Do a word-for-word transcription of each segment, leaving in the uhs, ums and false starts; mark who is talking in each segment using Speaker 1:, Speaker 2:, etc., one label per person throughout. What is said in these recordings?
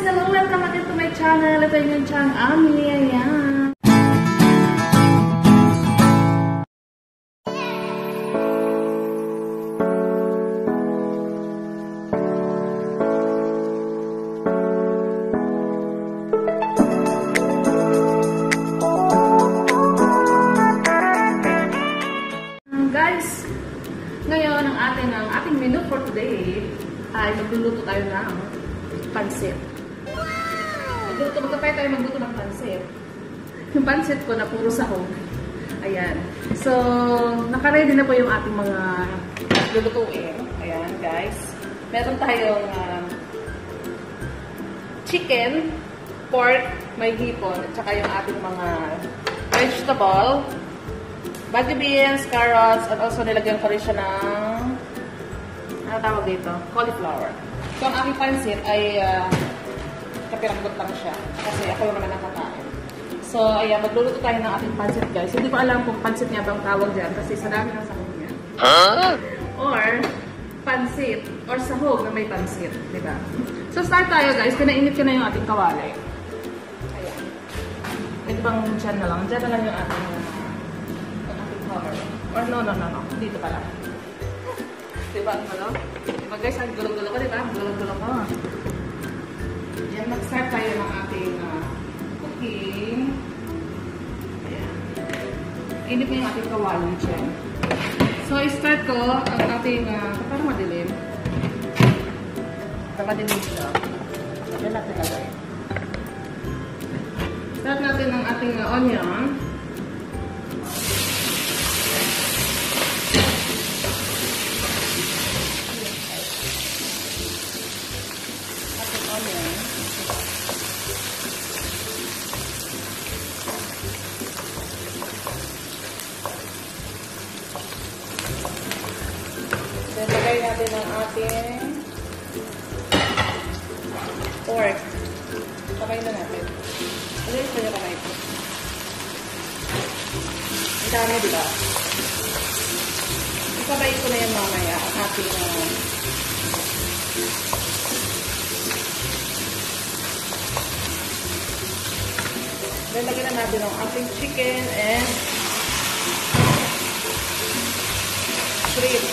Speaker 1: Hello! Welcome again to my channel. Ito yung channel Ami. Ayan. Guys, ngayon ang ating, ang ating menu for today ay magluluto tayo ng pansit. Magluto, magkapay tayo magluto ng pansit. Yung pansit ko na puro sahog. Ayan. So, nakaready na po yung ating mga lulutuin. Ayan, guys. Meron tayong uh, chicken, pork, may hipon, at saka yung ating mga vegetable. Baby beans, carrots, at also nilagyan ko rin siya ng, ano tawag dito? Cauliflower. So, ang aking pansit ay uh, kapiranggot lang siya. Kasi ako yung naman nakakain. So, ayan, magluluto tayo ng ating pansit, guys. Hindi ko alam kung pansit niya bang tawag dyan kasi sa dami ng sahog niya. Huh? Or, pansit. Or sahog na may pansit. Diba? So, start tayo, guys. Pinainit ko na yung ating kawali. Ayan. Ito bang dyan na lang? Dyan na lang yung ating or no, no, no, no. Dito pala. Diba? Ano? Diba guys, ang gulo-gulo ko, diba? Gulo-gulo ko. Ayan, mag-start tayo ng ating uh, cooking. Ayan. Inip na yung ating kawali dyan. So, i-start ko ang ating, uh, parang madilim. Parang madilim siya. Ayan natin lagay. Start natin ang ating uh, onion. Then, lagay natin ang ating pork. Sabay na natin. Alis ko yung kamay ko. Ang dami, diba? Isabay ko na yung mamaya ang ating uh, then, lagyan na natin ang ating chicken and shrimp.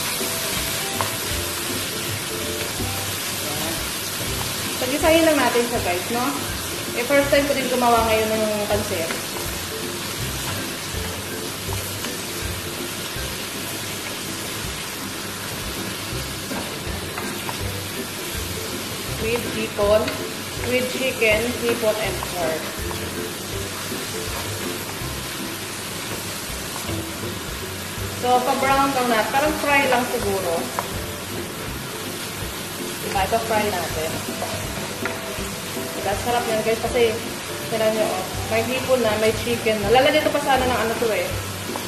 Speaker 1: Pag-isahin lang natin siya, guys, no? Eh, first time ko din gumawa ngayon ng pansit. With hipon, with chicken, hipon, and pork. So, pa-brown lang na. Parang fry lang siguro. Diba? Ito fry natin. Diba? Sarap yan, guys. Kasi, tinan nyo, oh, may hipon na, may chicken na. Lalagay ito pa sana ng ano to eh.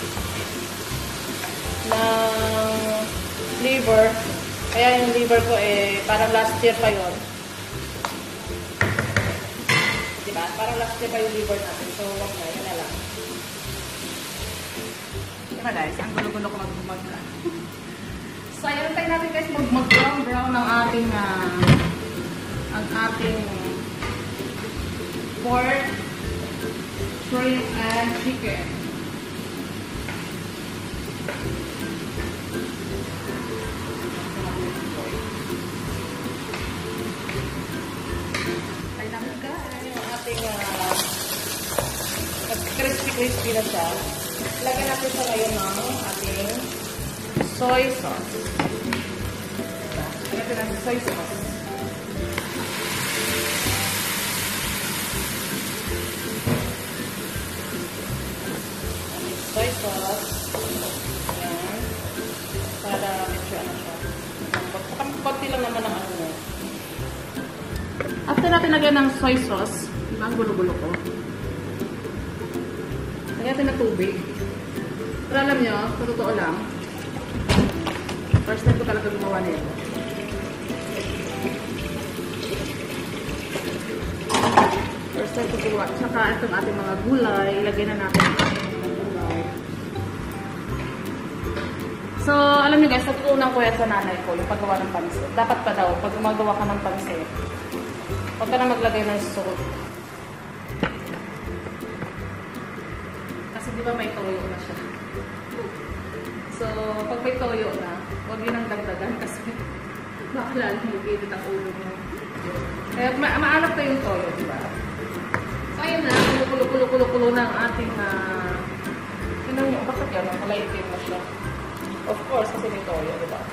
Speaker 1: Ng liver. Kaya yung liver ko eh, parang last year pa yun. Diba? Parang last year pa yung liver natin. So, wag na. Yan na lang. Diba guys? Ang gulo-gulo ko mag-mag-mag. So, ayan tayo natin guys mag-brown-brown ng ating uh, ang ating pork, shrimp, and chicken. Tayo natin guys yung ating uh, crispy-crispy na siya. Lagyan natin sa ngayon ng ating soy sauce. Lagyan natin ng soy sauce. Soy sauce. Ayan. Para medyo ano siya. Pagpunti lang naman ang ano. After natin lagyan ng soy sauce, diba ang gulo-gulo ko? Lagyan natin ng tubig. Pero alam nyo, sa totoo lang, first time ko talaga gumawa nito. First time ko gumawa. Saka itong ating mga gulay, ilagay na natin ang ating mga gulay. So, So, alam niyo guys, natutunan ko yan sa nanay ko, yung paggawa ng pansit. Dapat pa daw, pag gumagawa ka ng pansit, huwag ka na maglagay ng salt. Kasi di ba may toyo na siya. So, pag may toyo na, huwag yun ang dagdagan kasi baka lalong mag-edit ang ulo mo. Kaya ma maalap na yung toyo, di ba? So, ayun na, kulukulo-kulo-kulo na ang ating uh, tinan nyo, bakit yan? Malaitin na siya. Of course, kasi may toyo, di ba?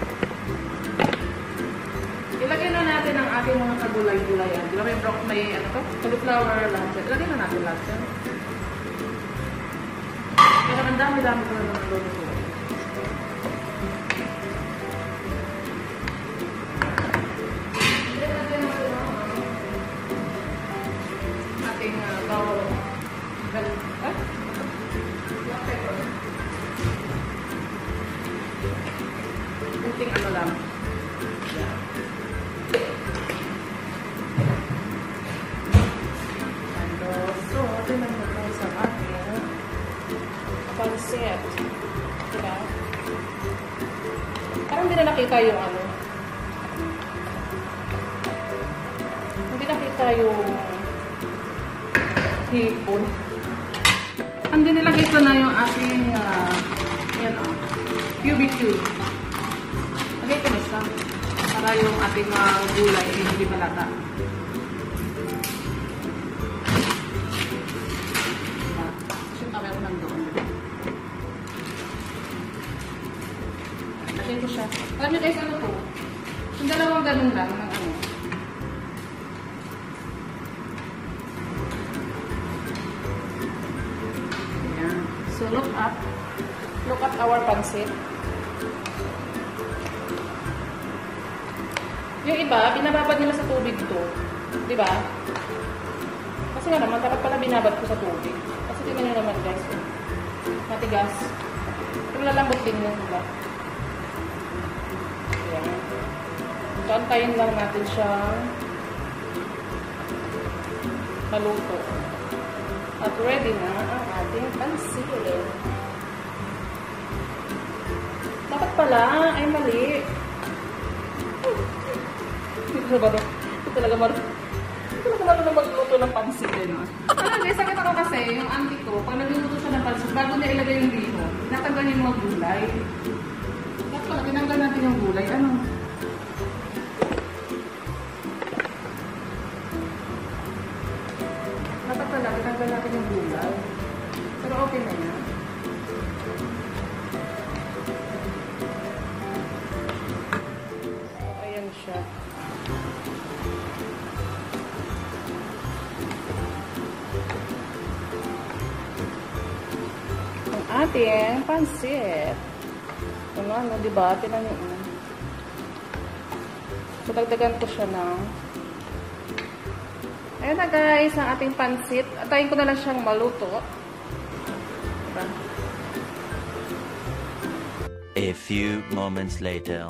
Speaker 1: Ilagay na natin ang ating mga kagulay-gulayan. Di ba may brock, may ano to? Cauliflower, lahat. Ilagay na natin lahat yan. Pero ang dami-dami ko na naman lolo ko. Ilagay natin ang ating uh, bawal. Ah? Black pepper. Kunting ano lang. Yan. And also, tinan mo po sa ating pansit. Diba? Parang hindi na nakita yung ano. Hindi nakita yung hipon. Hindi nilagay ko na yung ating uh, yan o. Oh, cubic cube. Lagay ko na isa. Para yung ating uh, gulay ay hindi malata. Kasi kami ako nandoon. Lagay ko siya. Alam niyo guys, ano po? Yung dalawang ganun lang ng ano. Ayan. So look up. Look at our pansit. Yung iba, binababad nila sa tubig to. Di ba? Kasi nga naman, dapat pala binabad ko sa tubig. Kasi tingnan nyo naman guys. Matigas. Pero lalambot din yun, di ba? Ayan. So, antayin lang natin siyang maluto. At ready na ang ating pansit. Dapat pala ay mali. Ito talaga ito talaga marunong ito talaga marunong magluto ng pansit eh, no? Alam guys, sakit ako kasi yung auntie ko, pag nagluluto siya ng pansit, bago niya ilagay yung liho, natanggal yung mga gulay. Dapat pala, tinanggal natin yung gulay. Ano? Dapat pala, tinanggal natin yung gulay. Pero okay na yan. So, ayan siya. Ating pansit. Ano, ano, diba? Tinan nyo. So, dagdagan ko siya ng ayan na guys, ang ating pansit. Atayin ko na lang siyang maluto. Diba?
Speaker 2: A few moments later.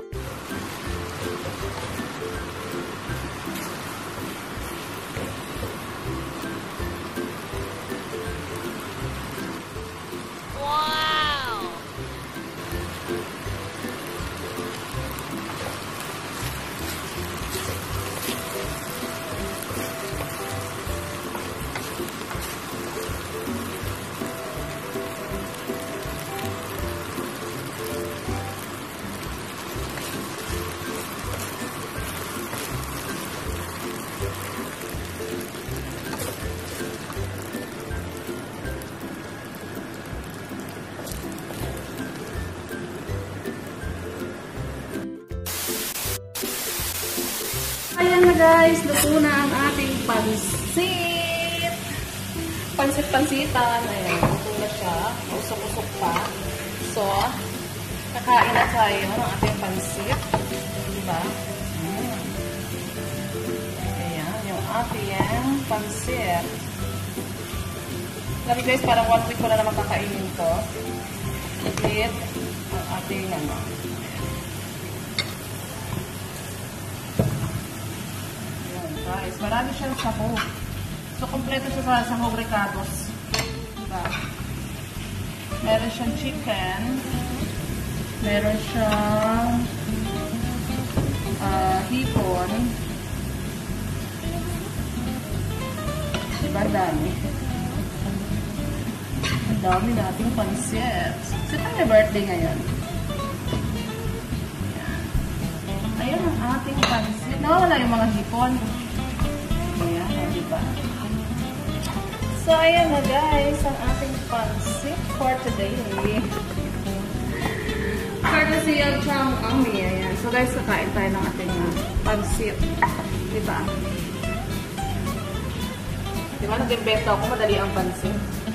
Speaker 1: Ayan na guys, luto na ang ating pansit. Pansit-pansitan. Ayan, luto na siya. Usok-usok pa. So, kakain na tayo ng ating pansit. Diba? Mm. Ayan, yung ating pansit. Sabi guys, parang one week ko na naman kakainin ko. With ang ating ano. Guys, marami siyang sahog. So, kompleto siya sa sahog ricados. Diba? Meron siyang chicken. Meron siyang uh, hipon. Diba, dami. Ang dami nating pansit. Sino may birthday ngayon? Ayan ang ating pansit. Nawawala yung mga hipon. Ayan, diba? So, ayan na guys, ang ating pansit for today. Courtesy of Chang Ami. Ayan. So guys, kakain tayo ng ating uh, pansit. Diba? Diba, nag-invento ako, madali ang pansit.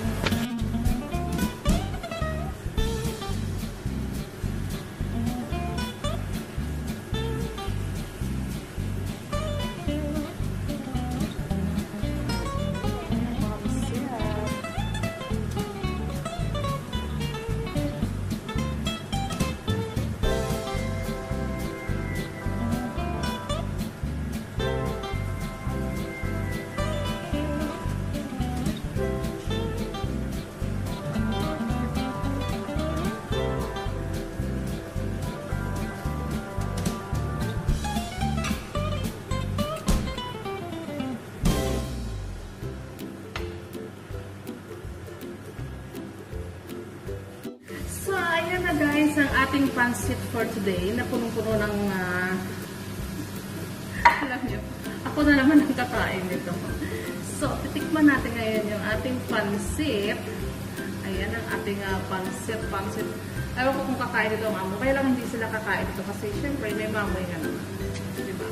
Speaker 1: Ayan na guys, ang ating pansit for today na punong-puno ng uh, alam niyo, ako na naman ang kakain nito. So, titikman natin ngayon yung ating pansit. Ayan ang ating uh, pansit, pansit. Ewan ko kung kakain ito ang amo. Kaya lang hindi sila kakain ito kasi syempre may mamoy nga naman. Diba?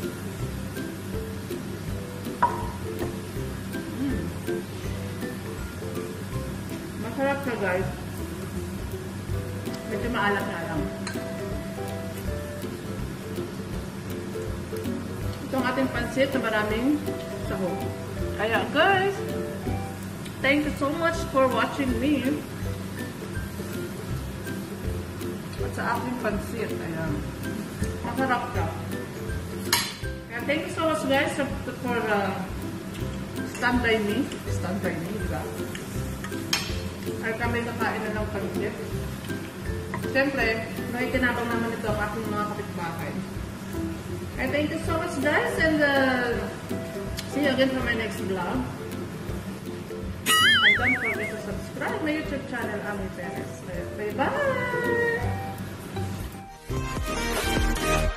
Speaker 1: Mm. Masarap na guys. Medyo maalat nga lang. Ito ang ating pansit na maraming sahog. Kaya guys, thank you so much for watching me. At sa ating pansit, ayan. Masarap ka. Kaya thank you so much guys for uh, stand by me. Stand by me, diba? Ay kami kakain na ng pansit. Siyempre, nakikinabang naman ito ang aking mga kapitbahay. And thank you so much guys and uh, see you again for my next vlog. And don't forget to subscribe my YouTube channel, Ami Perez. Bye-bye!